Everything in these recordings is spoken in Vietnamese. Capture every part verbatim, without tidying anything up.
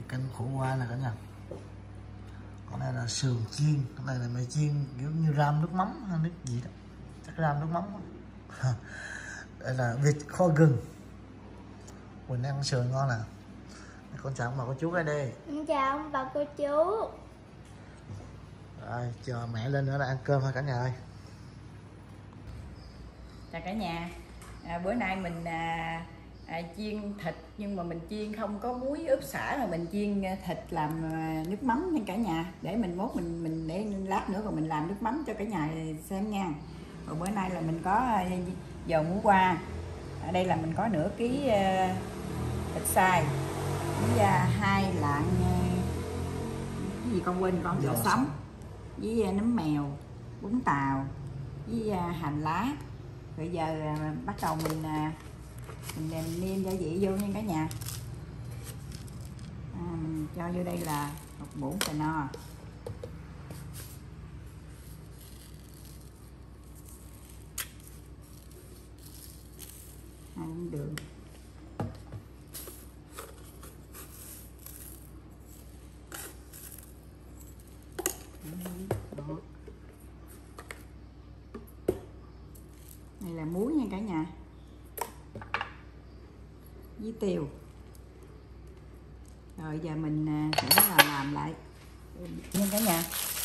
canh khổ qua nè cả nhà. Còn đây là sườn chiên, cái này là mày chiên kiểu như ram nước mắm hay nước gì đó, chắc ram nước mắm. Đây là vịt kho gừng. Quỳnh ăn sườn ngon nè. Con chào ông bà cô chú cái đây. Chào ông bà cô chú. Rồi chờ mẹ lên nữa là ăn cơm thôi cả nhà ơi. Chào cả nhà. À, bữa nay mình à, à, chiên thịt, nhưng mà mình chiên không có muối ướp xả, mà mình chiên thịt làm à, nước mắm nha cả nhà, để mình mốt mình mình để lát nữa rồi mình làm nước mắm cho cả nhà xem nha. Rồi bữa nay là mình có à, dầu muối qua. Ở đây là mình có nửa ký à, thịt xay với à, hai lạng à, cái gì con quên con, giò sống với à, nấm mèo, bún tàu với à, hành lá. Bây giờ à, bắt đầu mình à, mình, mình nêm gia vị vô nha cả nhà. À, mình cho vô đây là một muỗng cà no, hai muỗng đường, đây là muối nha cả nhà, với tiêu. Rồi giờ mình sẽ là làm lại nha cả nhà.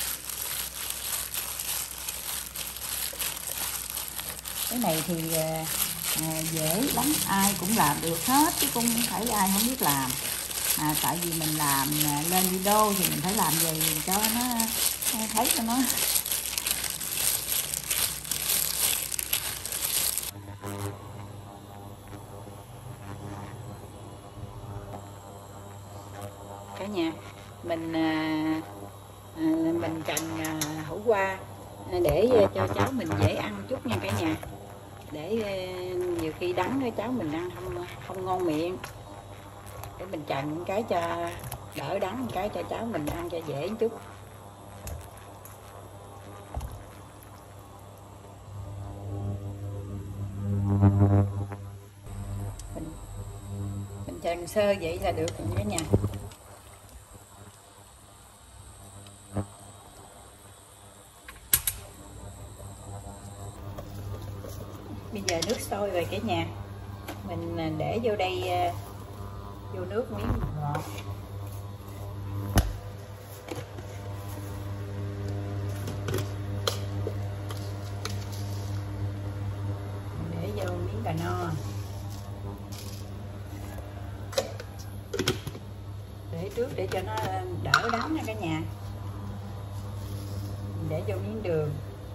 Cái này thì à, dễ lắm, ai cũng làm được hết chứ không phải ai không biết làm. À, tại vì mình làm lên video thì mình phải làm gì cho nó thấy cho nó cả nhà. Mình à, à, mình trần à, hủ qua để cho cháu mình dễ ăn chút nha cả nhà, để à, nhiều khi đắng cái cháu mình ăn không không ngon miệng, để mình trần cái cho đỡ đắng, cái cho cháu mình ăn cho dễ một chút. mình, mình trần sơ vậy là được rồi cả nhà. Bây giờ nước sôi rồi cả nhà, mình để vô đây, vô nước miếng ngọt, để vô miếng cà no, để trước để cho nó đỡ đắng nha cả nhà. Để vô miếng đường,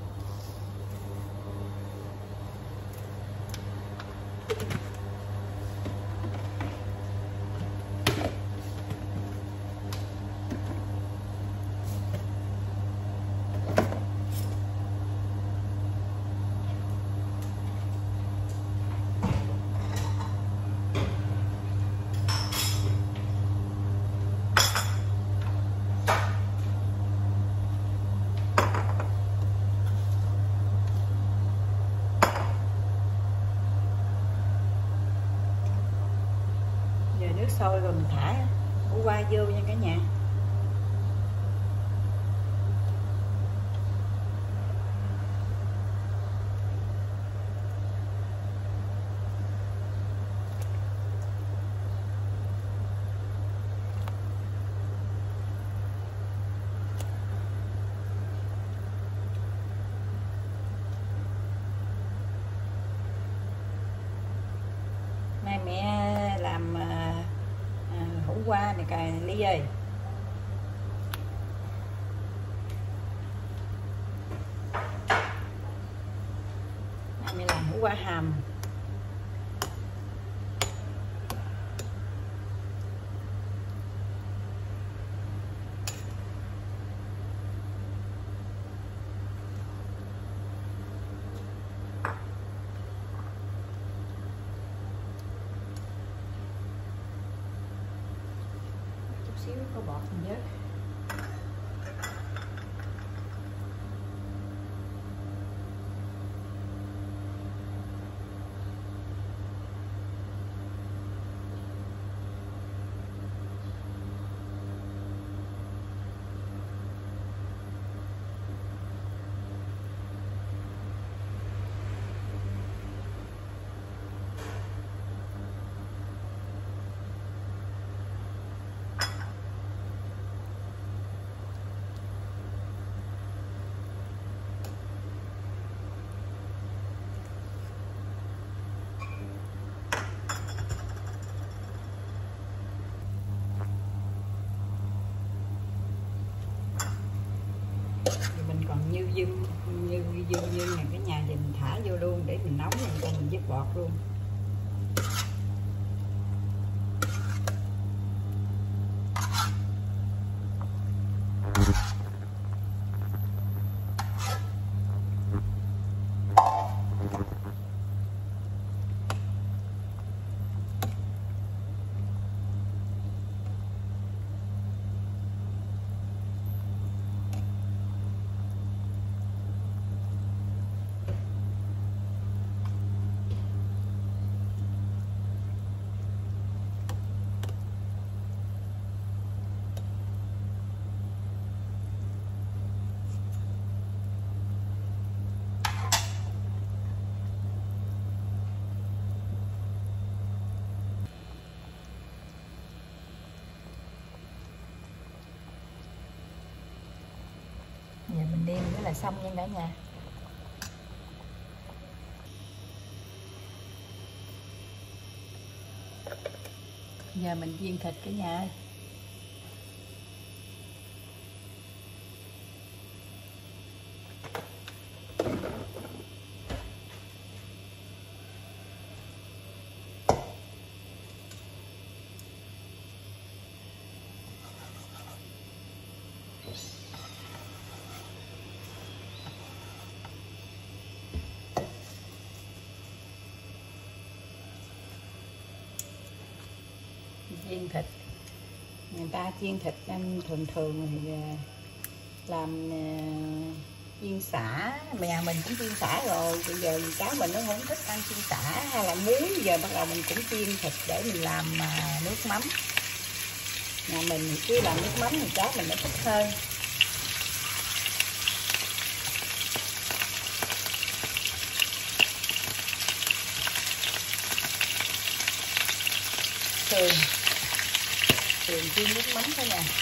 sôi rồi mình thả củ qua vô nha cả nhà. Nay mẹ làm hủ qua này cà ly ơi. Mẹ làm hủ qua hầm. Xíu có bọt mình nhớ. Rồi mình còn như dưng như dưng như này cái nhà thì mình thả vô luôn để mình nấu rồi cho mình vớt bọt luôn. Giờ mình nêm nữa là xong nha cả nhà. Giờ mình chiên thịt cả nhà ơi. Chiên thịt, người ta chiên thịt em thường thường thì làm chiên sả, mẹ mình cũng chiên sả rồi, bây giờ cháu mình nó không thích ăn chiên sả hay là muối, giờ bắt đầu mình cũng chiên thịt để mình làm nước mắm. Nhà mình thì cứ làm nước mắm thì cháu mình nó thích hơn. Thường thường chiên nước mắm thôi nè.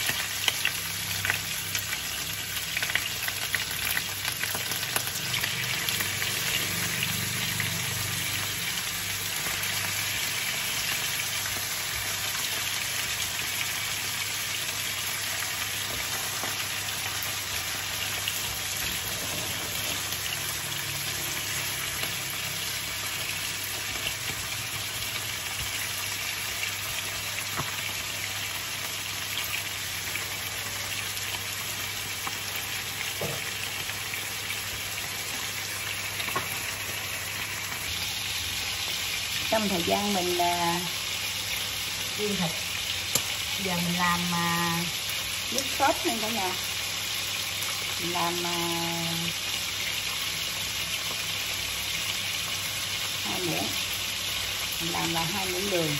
Trong thời gian mình uh, chiên thịt, giờ mình làm uh, nước sốt nha cả nhà. Mình làm uh, hai muỗng, mình làm là hai muỗng đường,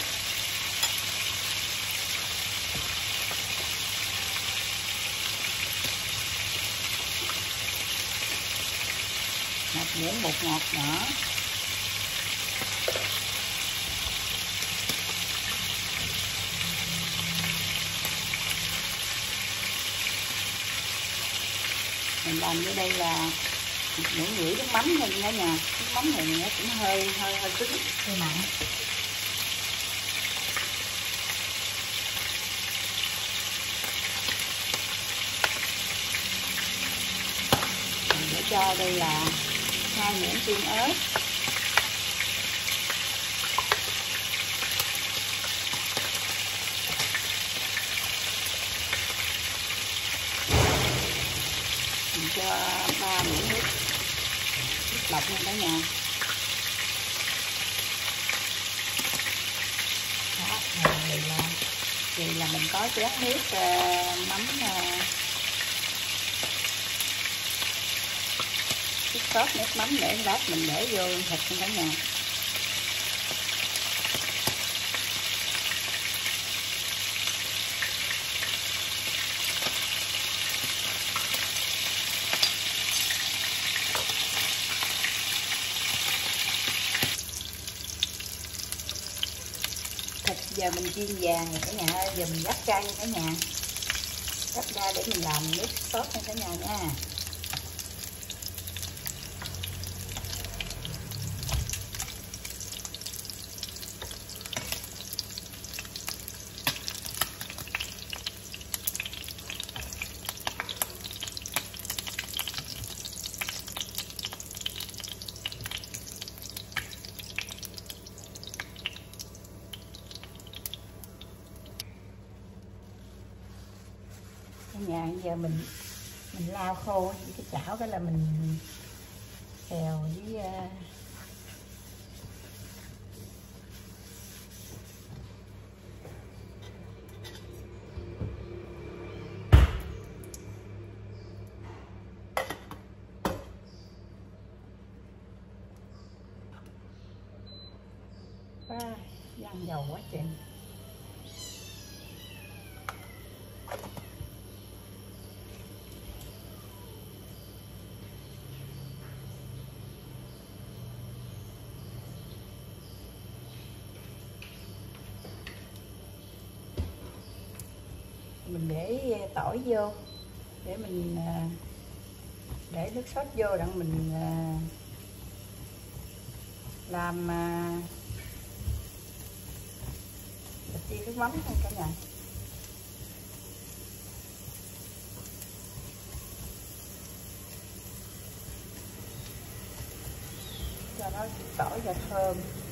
một muỗng bột ngọt nhỏ, mình làm dưới đây là một muỗng rưỡi nước mắm thôi cả nhà. Nước mắm này nó cũng hơi hơi hơi cứng, hơi mặn. Mình để cho đây là hai muỗng tương ớt, cho ba muỗng nước nước lọc nha cả nhà. Đó, rồi là thì là mình có chén nước uh, mắm uh, nước sốt nước mắm để lát mình để vô thịt nha cả nhà. Thịt giờ mình chiên vàng rồi cả nhà ơi, giờ mình gắp ra nha cả nhà, gắp ra để mình làm nước sốt nha cả nhà nha. Ở nhà giờ mình mình lau khô cái chảo, cái là mình xèo với uh... à, văng dầu quá chừng. Mình để tỏi vô để mình để nước sốt vô đặng mình làm thịt chiên nước mắm thôi cả nhà. Cho nó tỏi và thơm.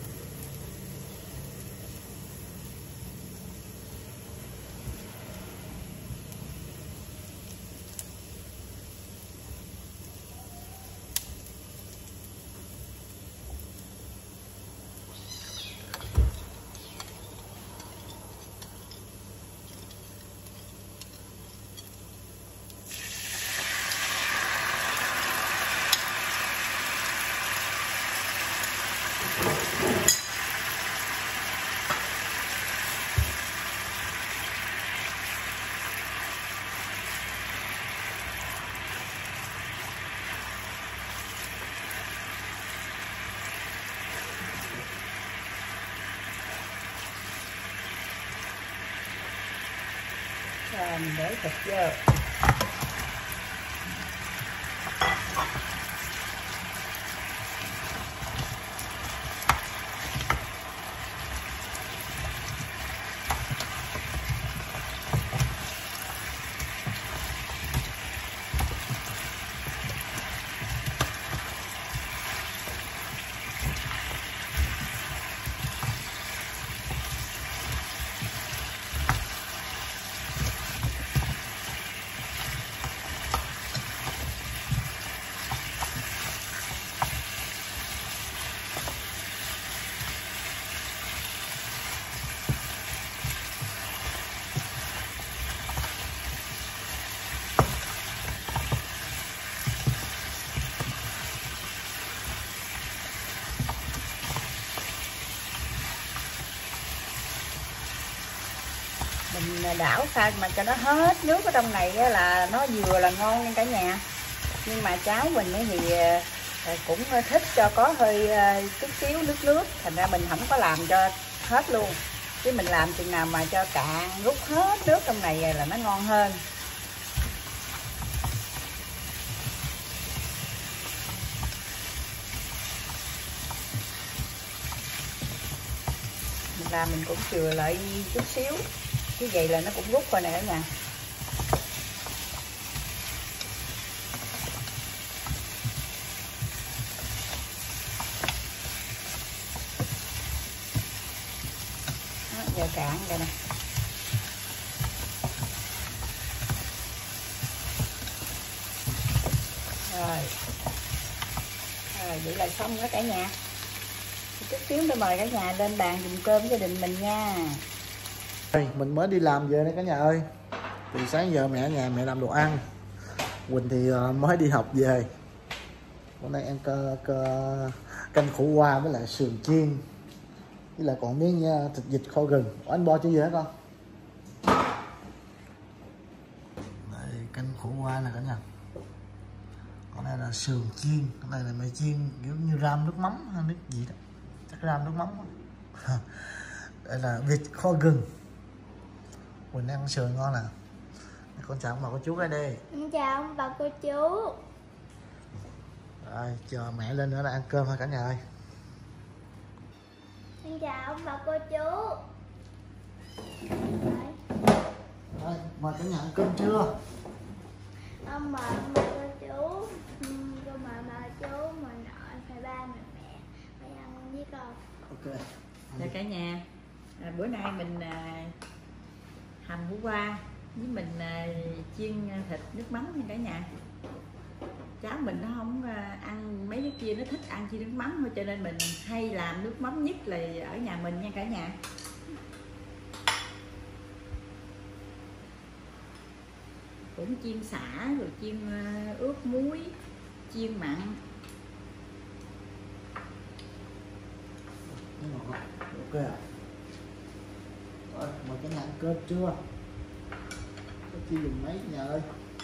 Rồi mình để thịt vô. Mình đảo sao mà cho nó hết nước ở trong này là nó vừa là ngon nha cả nhà. Nhưng mà cháu mình thì cũng thích cho có hơi chút xíu nước nước, thành ra mình không có làm cho hết luôn, chứ mình làm chừng nào mà cho cạn rút hết nước trong này là nó ngon hơn. Mình làm mình cũng chừa lại chút xíu, như vậy là nó cũng rút rồi nè cả nhà. Đó, giờ cạn rồi nè. Rồi. Rồi vậy là xong đó cả nhà. Chút xíu tôi mời cả nhà lên bàn dùng cơm với gia đình mình nha. Mình mới đi làm về đây cả nhà ơi. Thì sáng giờ mẹ ở nhà mẹ làm đồ ăn, Quỳnh thì mới đi học về. Hôm nay ăn cơ, cơ, canh khổ qua với lại sườn chiên, với lại còn miếng thịt vịt kho gừng. Ủa, anh bo chưa về hả con? Đây, canh khổ qua nè cả nhà. Còn đây là sườn chiên, cái này là mẹ chiên kiểu như ram nước mắm hay nước gì đó, chắc ram nước mắm. Đây là vịt kho gừng. Quỳnh ăn sườn ngon nè. Con chào ông bà cô chú cái đi. Con chào ông bà cô chú. Rồi chờ mẹ lên nữa là ăn cơm thôi cả nhà ơi. Con chào ông bà cô chú. Rồi mời cả nhà ăn cơm chưa? Ông mời ông bà cô chú. Con mời bà chú, mời nội, mời ba, mời mẹ. Mời ăn với con. Ok. Dạ cả nhà, à, bữa nay mình à, hầm khổ qua với mình à, chiên thịt nước mắm nha cả nhà. Cháu mình nó không à, ăn mấy cái kia, nó thích ăn chiên nước mắm thôi, cho nên mình hay làm nước mắm nhất là ở nhà mình nha cả nhà. Cũng chiên sả rồi chiên uh, ướp muối, chiên mặn. Ok à? Rồi, mời cả nhà ăn cơm chưa? Có chi dùng mấy nhà ơi?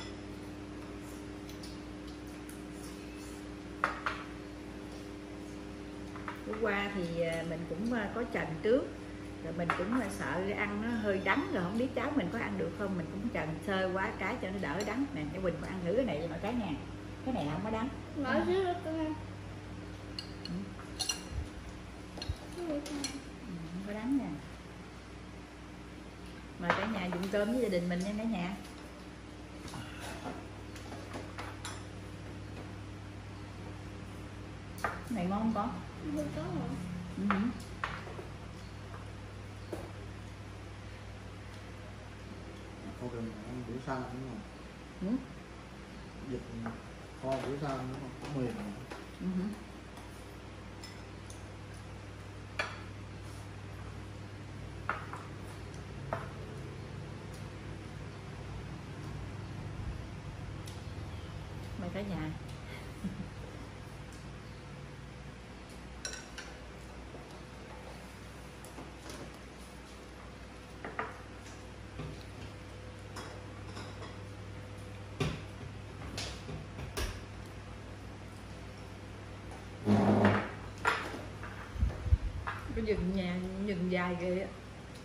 Hôm qua thì mình cũng có trần trước, rồi mình cũng sợ ăn nó hơi đắng, rồi không biết cháu mình có ăn được không, mình cũng trần sơ quá cái cho nó đỡ đắng. Nè, cho Quỳnh ăn thử cái này mà cái nha, cái này là không có đắng. Nói chứ đó con ăn. Ừ. Ừ, không có đắng nha. Mời cả nhà dùng cơm với gia đình mình nha cả nhà. Cái này ngon không con? Không có hả? Ừ. Kho gừng ăn bữa sau đúng không? Ừ. Dịch kho bữa sau đúng không? Có mềm. Ừ. Mời cả nhà. Cái rừng nhà rừng dài ghê á.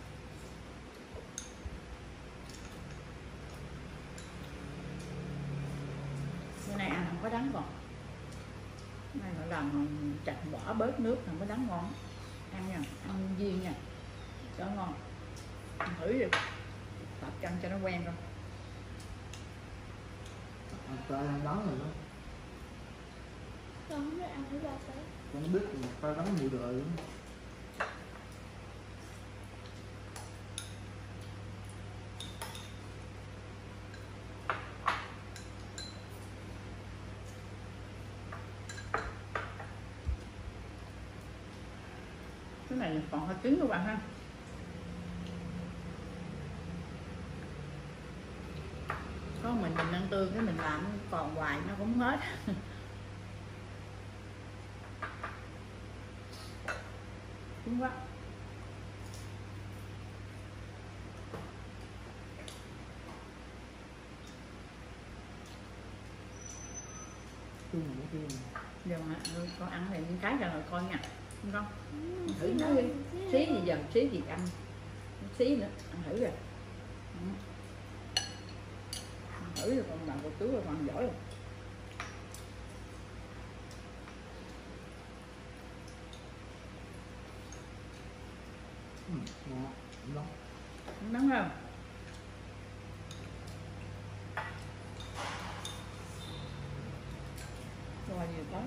Cái này ăn không có đắng còn. Cái này gọi là chặt bỏ bớt nước không có đắng ngon. Ăn nha, ăn viên nha, cho ngon. Ăn thử đi, tập chân cho nó quen coi. Ăn cay ăn đắng rồi đó. Con không biết ăn thử bao tới. Con nó biết một cay đắng mùi đời luôn. Cái này còn hơi cứng các bạn ha. Có mình mình ăn tương cái mình làm còn hoài nó cũng hết. Cứng quá. Tương là cái tương. Giờ mà con ăn này cái ra rồi coi nha. Không con? Ừ, Thử nó đi. Xí gì giờ, xí gì ăn. Xí nữa, ăn thử rồi. Ừ. Ăn thử rồi con làm cô chú rồi con giỏi rồi. Ừ, ngon, ngon. Không đắng không? Rồi nhiều đó.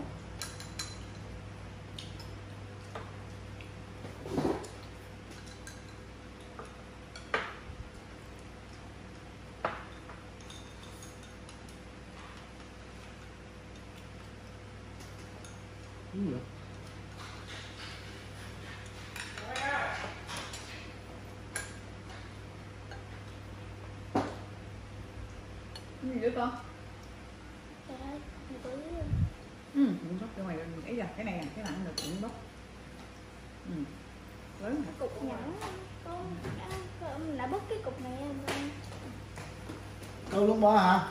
Đúng rồi. Cái gì nữa con? Trời ơi, mày có biết không? Ừ, cũng bóc cho mày ấy ra, cái này à, cái này ăn được cũng bóc. Ừ. Lớn hả? Cục nhỏ con đã con đã bóc cái cục này em ơi. Câu lúc bó hả?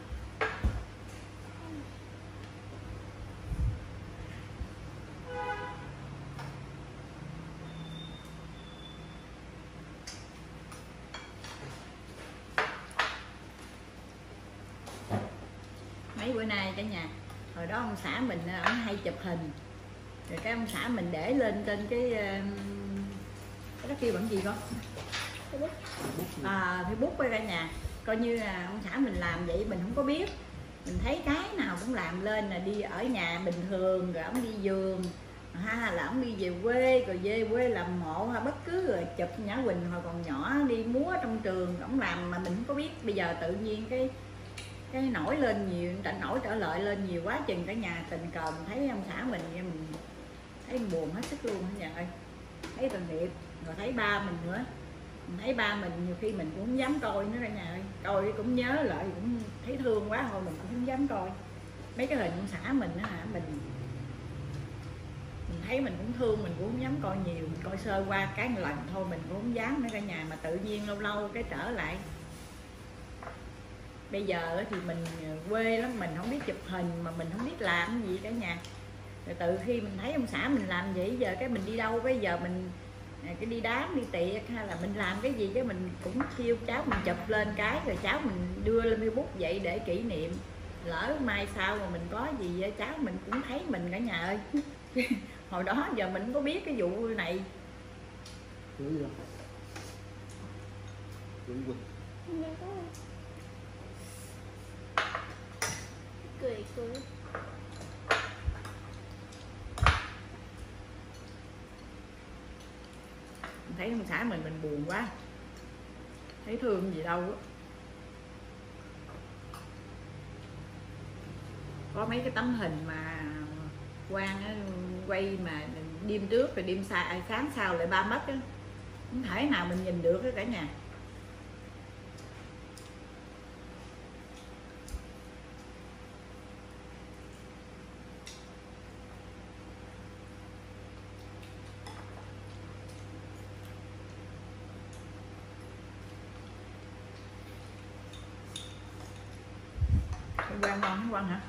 Mấy bữa nay cả nhà, hồi đó ông xã mình ông hay chụp hình, rồi cái ông xã mình để lên trên cái cái đó kêu bằng gì con? Facebook. À, Facebook với cả nhà, coi như là ông xã mình làm vậy mình không có biết, mình thấy cái nào cũng làm lên là đi ở nhà bình thường, rồi ông đi vườn, ha, là ổng đi về quê, rồi về quê làm mộ hay bất cứ, rồi chụp Nhã Quỳnh hồi còn nhỏ đi múa trong trường ổng làm mà mình không có biết. Bây giờ tự nhiên cái cái nổi lên nhiều, nổi trở lại lên nhiều quá chừng cả nhà tình cờ mình thấy ông xã mình, mình thấy mình buồn hết sức luôn cả nhà ơi. Thấy tội nghiệp, rồi thấy ba mình nữa, mình thấy ba mình nhiều khi mình cũng không dám coi nữa cả nhà ơi. Coi cũng nhớ lại cũng thấy thương quá thôi mình cũng không dám coi mấy cái hình ông xã mình á hả. Mình mình thấy mình cũng thương, mình cũng không dám coi nhiều, mình coi sơ qua cái một lần thôi mình cũng không dám nữa cả nhà. Mà tự nhiên lâu lâu cái trở lại. Bây giờ thì mình quê lắm, mình không biết chụp hình mà mình không biết làm gì cả nhà. Rồi từ khi mình thấy ông xã mình làm vậy, giờ cái mình đi đâu bây giờ mình cái đi đám đi tiệc hay là mình làm cái gì cái mình cũng kêu cháu mình chụp lên cái, rồi cháu mình đưa lên Facebook vậy để kỷ niệm. Lỡ mai sau mà mình có gì cháu mình cũng thấy mình cả nhà ơi. Hồi đó giờ mình không có biết cái vụ này. Cười gì Cười cười cười Thấy ông xã mình mình buồn quá, thấy thương gì đâu á. Có mấy cái tấm hình mà Quang á, quay mà đêm trước rồi đêm xa, sáng sau lại ba mất á, không thể nào mình nhìn được á cả nhà. Quang ngon hả Quang hả?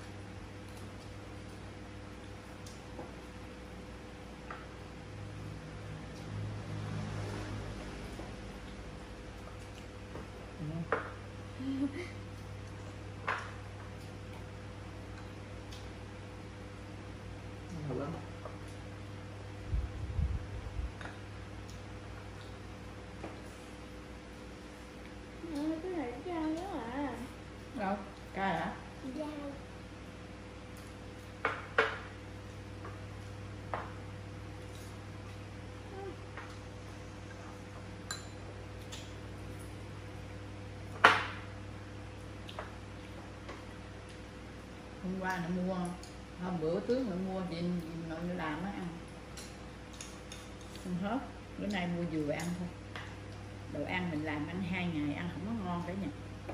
cái này dao đó à. Đâu? Cay hả? Dao. Hôm qua nó mua, hôm bữa trước nó mua gì nội nó làm á ăn không hết, bữa nay mua vừa ăn thôi. Đồ ăn mình làm ăn hai ngày ăn không có ngon cả nhà.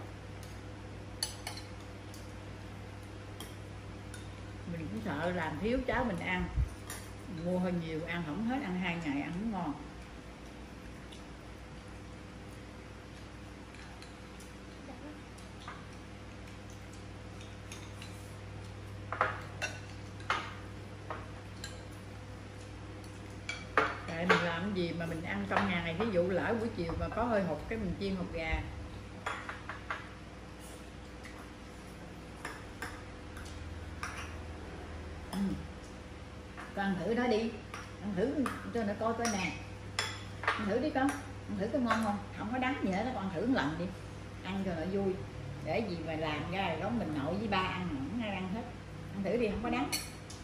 Mình cũng sợ làm thiếu cháu mình ăn, mình mua hơi nhiều ăn không hết, ăn hai ngày ăn không ngon. Tại mình làm cái gì mà mình ăn trong ngày này, ví dụ lỡ buổi chiều mà có hơi hụt cái mình chiên hột gà. Ừ. Con ăn thử đó đi, ăn thử cho nó coi coi nè, ăn thử đi con, ăn thử có ngon không, không có đắng gì hết đó, con thử một lần đi, ăn cho nó vui. Để gì mà làm ra rồi đó mình nội với ba ăn không ai ăn hết, ăn thử đi không có đắng.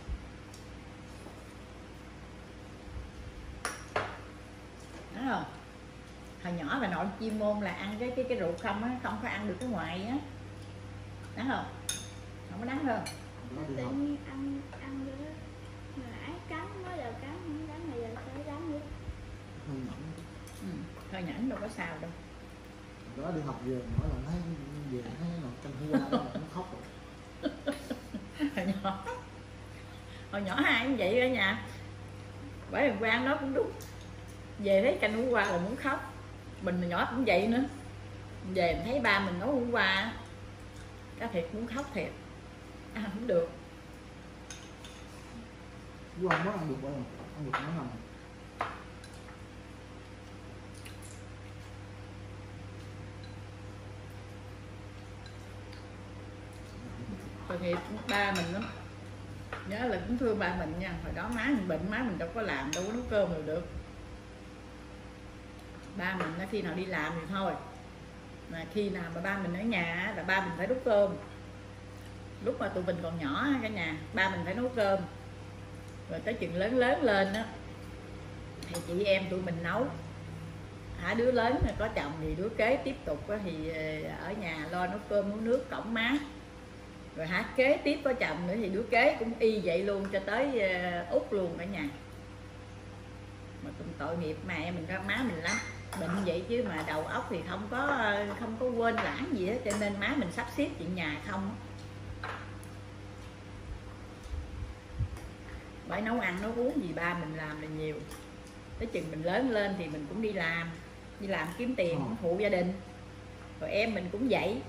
Đúng không? Hồi nhỏ bà nội chuyên môn là ăn cái cái cái ruột không á, không có ăn được cái ngoài á, đúng không? Không có đắng hơn. Tự nhiên ăn ăn được đó. Mà ái cắn mới đầu cắn không cắn mà giờ phải cắn nữa. Hơi nhẫn. Ừ, hơi nhẫn đâu có sao đâu. Đó đi học về mỗi lần thấy về thấy nó canh hoa đó nó khóc rồi. Hồi nhỏ hồi nhỏ ai cũng vậy ở nhà, bởi vì Quang nó cũng đúng, về thấy canh hủ qua là muốn khóc. Mình nhỏ cũng vậy nữa, về mình thấy ba mình nấu hủ qua cái thiệt muốn khóc thiệt, ăn không được. Chú ăn mới ăn được bao giờ, ăn được nó nằm. Tội nghiệp ba mình lắm, nhớ là cũng thương ba mình nha. Hồi đó má mình bệnh, má mình đâu có làm, đâu có nấu cơm được được. Ba mình nó khi nào đi làm thì thôi, mà khi nào mà ba mình ở nhà là ba mình phải nấu cơm. Lúc mà tụi mình còn nhỏ cả nhà, ba mình phải nấu cơm, rồi tới chừng lớn lớn lên á thì chị em tụi mình nấu. Hả, đứa lớn có chồng thì đứa kế tiếp tục á, thì ở nhà lo nấu cơm nấu nước cõng má. Rồi hả, kế tiếp có chồng nữa thì đứa kế cũng y vậy luôn cho tới út luôn cả nhà. Mà cũng tội nghiệp mà em mình, má mình lắm, bệnh vậy chứ mà đầu óc thì không có không có quên lãng gì hết, cho nên má mình sắp xếp chuyện nhà không. Bởi nấu ăn nấu uống gì ba mình làm là nhiều. Tới chừng mình lớn lên thì mình cũng đi làm, đi làm kiếm tiền cũng phụ gia đình. Rồi em mình cũng vậy.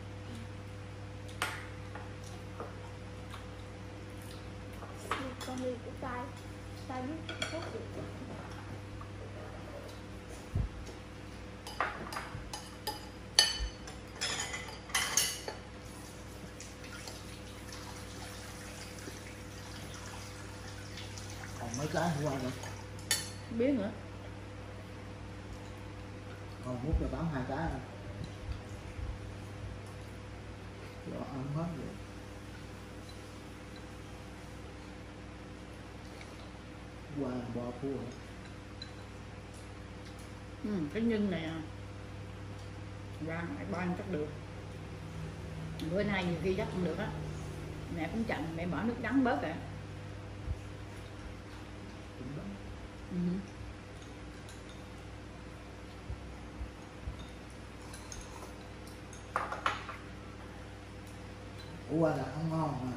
Con đi của tay, tay biết tốt được. Còn mấy cái hôm qua nữa Không biết nữa. còn múc là bán hai cái rồi. Rồi ăn hết rồi. Qua bò cua. Ừ, cái nhân này ra ba ăn chắc được. Bữa nay nhiều khi chắc không được á. Mẹ cũng chậm, mẹ bỏ nước đắng bớt rồi. Ừ. Ủa qua là không ngon mà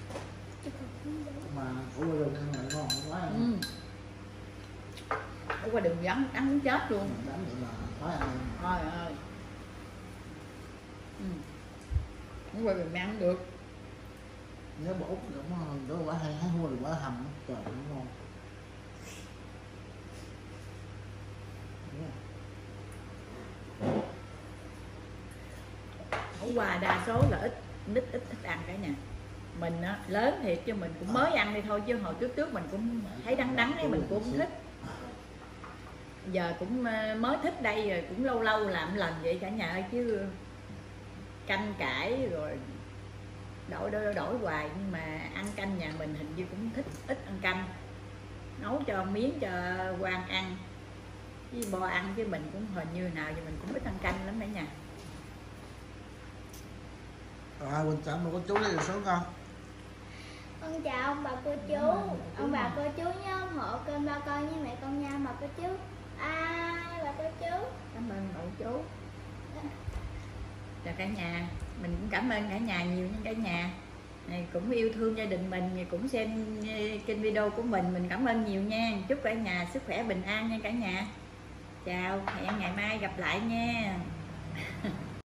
mà ủa qua đường ăn lại ngon quá. Ừ. Ủa qua đường vắng đắng muốn chết luôn. Đánh vậy mà phải ăn. Thôi ơi. Ừ. Ủa qua đường ăn được. Nếu mà út cũng đó quả hay hái hua thì quả hầm trời cũng ngon. Ủa qua đa số là ít nít ít thích ăn cả nhà. Mình á, lớn thiệt chứ mình cũng mới ăn đi thôi, chứ hồi trước trước mình cũng thấy đắng đắng ấy, mình cũng không thích. Giờ cũng mới thích đây rồi, cũng lâu lâu làm lần vậy cả nhà ơi, chứ canh cải rồi đổi đổi đổi hoài. Nhưng mà ăn canh nhà mình hình như cũng thích ít ăn canh, nấu cho miếng cho Quang ăn với Bo ăn, chứ mình cũng hình như nào thì mình cũng ít ăn canh lắm cả nhà. Rồi Quỳnh chào cô chú lấy được số con. Con chào ông bà cô chú. Ông bà cô chú nhớ ủng hộ kênh Ba Con với Mẹ Con nha bà cô chú. Ai bà cô chú. Cảm ơn cậu chú. Chào cả nhà. Mình cũng cảm ơn cả nhà nhiều nha cả nhà. Này cũng yêu thương gia đình mình, cũng xem kênh video của mình, mình cảm ơn nhiều nha. Chúc cả nhà sức khỏe bình an nha cả nhà. Chào, hẹn ngày mai gặp lại nha.